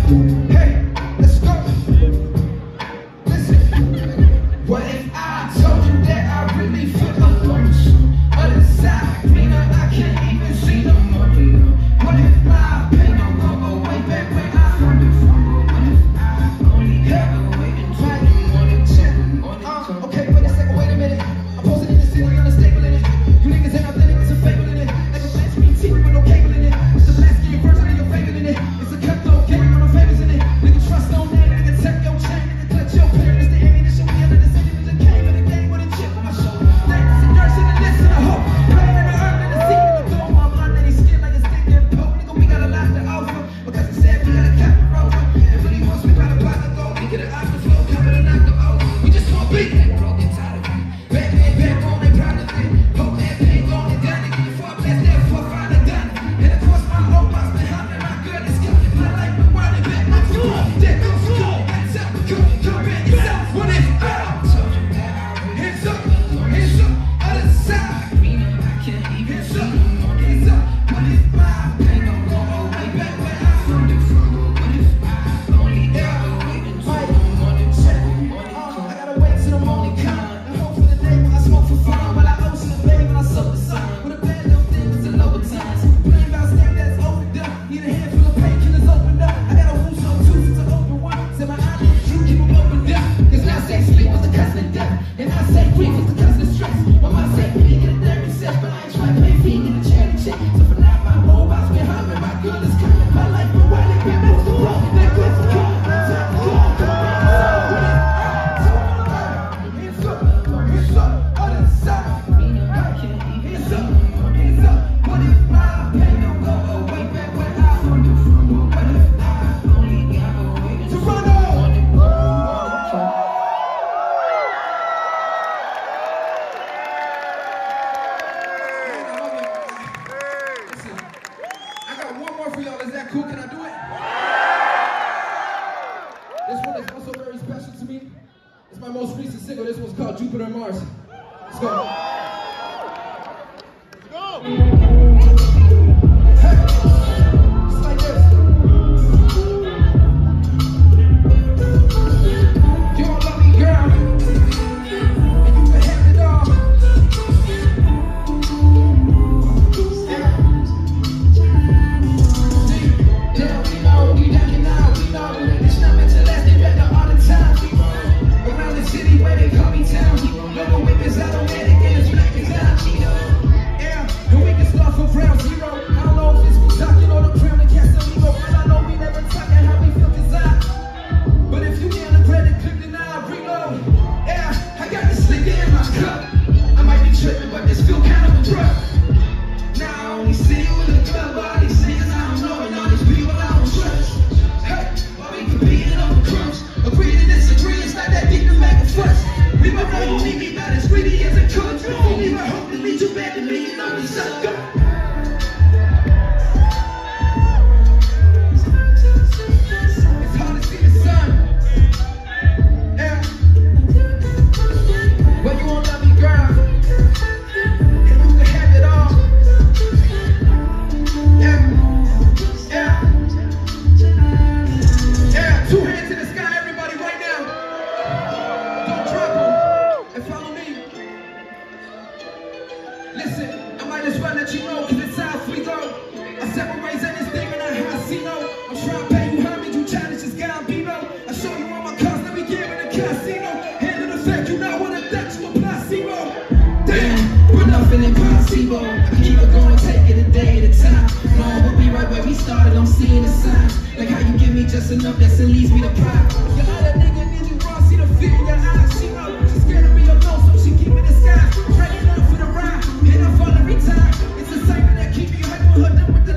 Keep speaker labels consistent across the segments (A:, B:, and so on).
A: Just enough that still leaves me to pride. Your other nigga need you raw, see the fear in your eyes. She know she's scared to be alone, so she keep in the sky. Training up for the ride, and I fall every time. It's the same that keep you hype on her done with the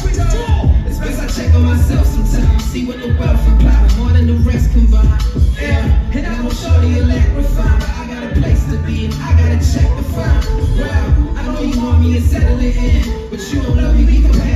A: love. It's best I check on myself sometimes, see what the wealth imply, more than the rest combined. Yeah, and I won't show you lack refined, but I got a place to be and I gotta check the fine. Well, I know you want me to settle it in, but you don't love me, we can pay.